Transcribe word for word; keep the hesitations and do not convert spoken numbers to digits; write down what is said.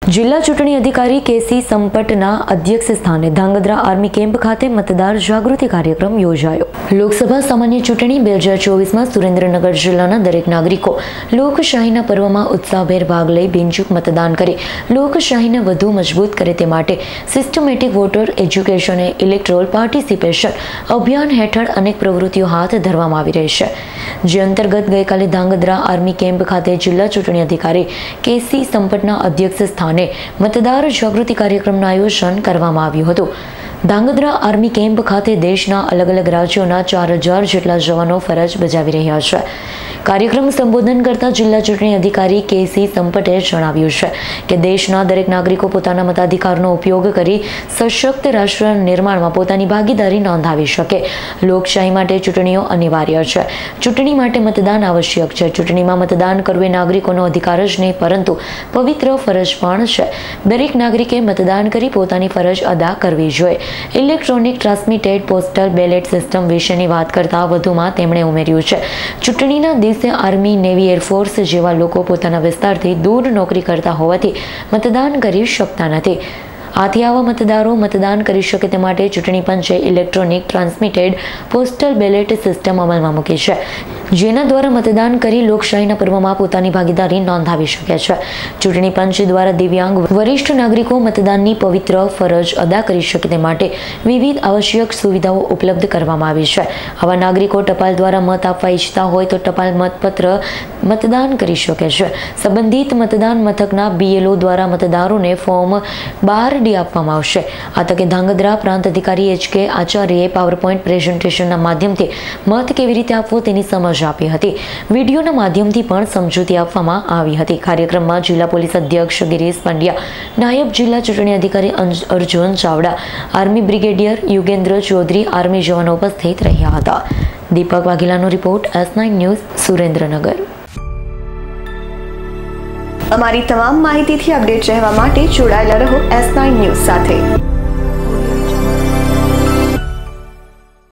જિલ્લા ચૂંટણી અધિકારી કેસી સંપટના અધ્યક્ષ સ્થાને ધાંગધ્રા આર્મી કેમ્પ ખાતે મતદાર જાગૃતિ કાર્યક્રમ યોજાયો। લોકસભા સામાન્ય ચૂંટણી બે હજાર ચોવીસમાં સુરેન્દ્રનગર જિલ્લાના દરેક નાગરિકો લોકશાહીના પર્વમાં ઉત્સાહભેર ભાગ લઈ બિનચૂક મતદાન કરી લોકશાહીને વધુ મજબૂત કરે તે માટે સિસ્ટમેટિક વોટર એજ્યુકેશન એ ઇલેક્ટોરલ પાર્ટિસિપેશન અભિયાન હેઠળ અનેક પ્રવૃત્તિઓ હાથ ધરવામાં આવી રહી છે, જે અંતર્ગત ગઈકાલે ધાંગધ્રા આર્મી કેમ્પ ખાતે જિલ્લા ચૂંટણી અધિકારી કેસી સંપટના અધ્યક્ષ સ્થાને મતદાર જાગૃતિ કાર્યક્રમનું આયોજન કરવામાં આવ્યું હતું। ધાંગધ્રા આર્મી કેમ્પ ખાતે દેશના અલગ અલગ રાજ્યોના ચાર હજાર જેટલા જવાનો ફરજ બજાવી રહ્યા છે। કાર્યક્રમ સંબોધન કરતા જિલ્લા ચૂંટણી અધિકારી કેસી સંપટે જણાવ્યું છે કે દેશના દરેક નાગરિકો પોતાના મતાધિકારનો ઉપયોગ કરી સશક્ત રાષ્ટ્ર નિર્માણમાં પોતાની ભાગીદારી નોંધાવી શકે। લોકશાહી માટે ચૂંટણીઓ અનિવાર્ય છે, ચૂંટણી માટે મતદાન આવશ્યક છે। ચૂંટણીમાં મતદાન કરવું એ નાગરિકોનો અધિકાર જ નહીં પરંતુ પવિત્ર ફરજ પણ છે। દરેક નાગરિકે મતદાન કરી પોતાની ફરજ અદા કરવી જોઈએ। Electronic transmitted postal ballot system વિશેની વાત કરતા વધુમાં તેમણે ઉમેર્યું છે, ચૂંટણીના દિવસે આર્મી, નેવી, એરફોર્સ જેવા લોકો પોતાના વિસ્તારથી દૂર નોકરી કરતા હોવાથી મતદાન કરી શકતા નથી। આથી આવા મતદારો મતદાન કરી શકે તે માટે ચૂંટણી પંચે electronic transmitted postal ballot system અમલમાં મૂકી છે, જેના દ્વારા મતદાન કરી લોકશાહીના પર્વમાં પોતાની ભાગીદારી નોંધાવી શકે છે। ચૂંટણી પંચ દ્વારા દિવ્યાંગ વરિષ્ઠ નાગરિકો મતદાનની પવિત્ર ફરજ અદા કરી શકે તે માટે વિવિધ આવશ્યક સુવિધાઓ ઉપલબ્ધ કરવામાં આવી છે। આવા નાગરિકો ટપાલ દ્વારા મત આપવા ઈચ્છતા હોય તો ટપાલ મતપત્ર મતદાન કરી શકે છે। સંબંધિત મતદાન મથકના બીએલઓ દ્વારા મતદારોને ફોર્મ બાર આપવામાં આવશે। આ તકે ધાંગધ્રા પ્રાંત અધિકારી એચ કે આચાર્યએ પાવરપોઈન્ટ પ્રેઝન્ટેશનના માધ્યમથી મત કેવી રીતે આપવો તેની સમજ આપી હતી। વિડીયોના માધ્યમથી પણ સમજૂતી આપવામાં આવી હતી। કાર્યક્રમમાં જિલ્લા પોલીસ અધ્યક્ષ ગિરીશ પંડ્યા, નાયબ જિલ્લા ચૂંટણી અધિકારી Arjun Chavda, army brigadier Yugendra Chaudhary, army જવાનો ઉપસ્થિત રહ્યા હતા। દીપક વાઘેલાનો report, S Nine News, Surendranagar. અમારી તમામ માહિતીથી અપડેટ રહેવા માટે જોડાયેલા રહો એસ નાઇન ન્યૂઝ સાથે।